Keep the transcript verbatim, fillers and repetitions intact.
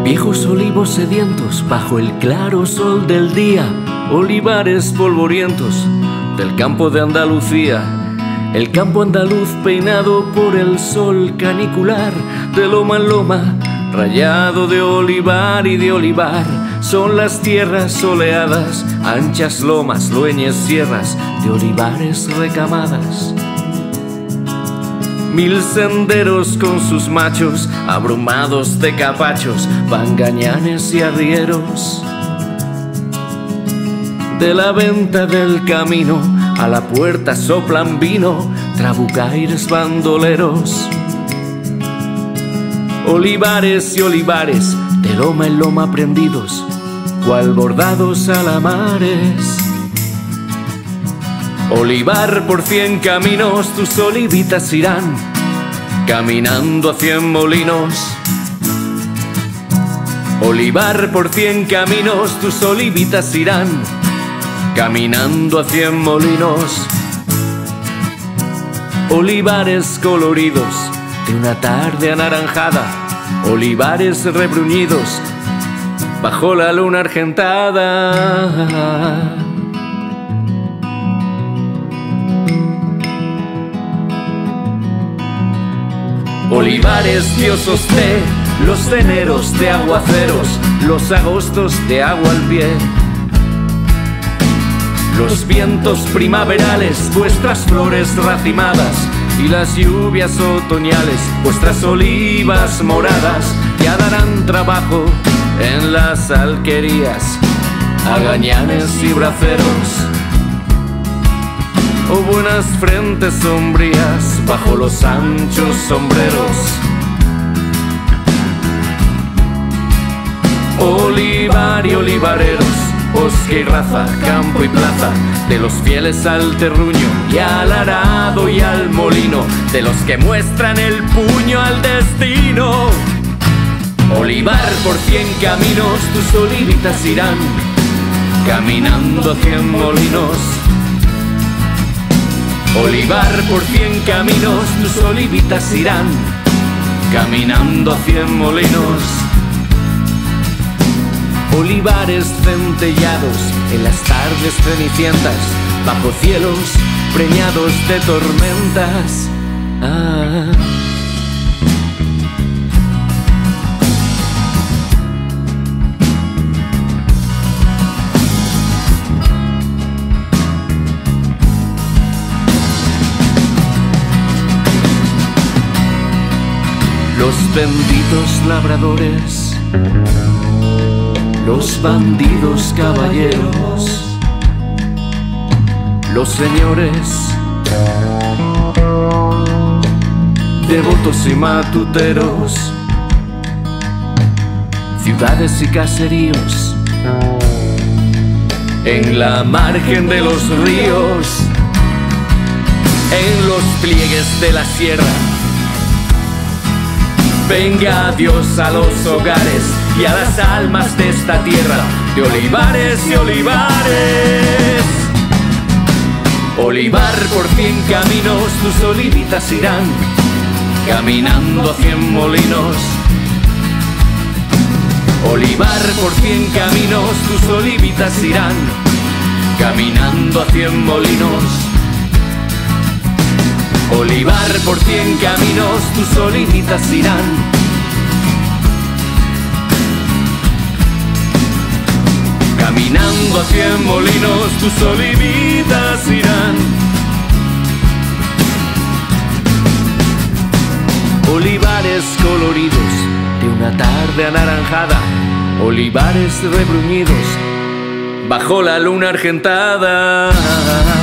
Viejos olivos sedientos bajo el claro sol del día, olivares polvorientos del campo de Andalucía. El campo andaluz peinado por el sol canicular, de loma en loma, rayado de olivar y de olivar. Son las tierras soleadas, anchas lomas, lueñes sierras, de olivares recamadas. Mil senderos con sus machos, abrumados de capachos, bangañanes y arrieros. De la venta del camino a la puerta soplan vino, trabucaires bandoleros. Olivares y olivares, de loma en loma prendidos, cual bordados alamares. Olivar por cien caminos, tus olivitas irán caminando a cien molinos. Olivar por cien caminos, tus olivitas irán caminando a cien molinos. Olivares coloridos de una tarde anaranjada, olivares rebruñidos bajo la luna argentada. Olivares diosos de los eneros de aguaceros, los agostos de agua al pie. Los vientos primaverales, vuestras flores racimadas, y las lluvias otoñales, vuestras olivas moradas, ya darán trabajo en las alquerías, a gañanes y braceros. O buenas frentes sombrías bajo los anchos sombreros. Olivar y olivareros, bosque y raza, campo y plaza, de los fieles al terruño y al arado y al molino, de los que muestran el puño al destino. Olivar por cien caminos, tus olivitas irán caminando a cien molinos. Olivar por cien caminos, tus olivitas irán caminando a cien molinos. Olivares centellados en las tardes cenicientas, bajo cielos preñados de tormentas. Ah. Los benditos labradores, los bandidos caballeros, los señores devotos y matuteros, ciudades y caseríos, en la margen de los ríos, en los pliegues de la sierra. Venga Dios a los hogares y a las almas de esta tierra, de olivares y olivares. Olivar por cien caminos, tus olivitas irán caminando a cien molinos. Olivar por cien caminos, tus olivitas irán caminando a cien molinos. Olivar por cien caminos, tus olivitas irán caminando a cien molinos, tus olivitas irán. Olivares coloridos de una tarde anaranjada, olivares rebruñidos bajo la luna argentada.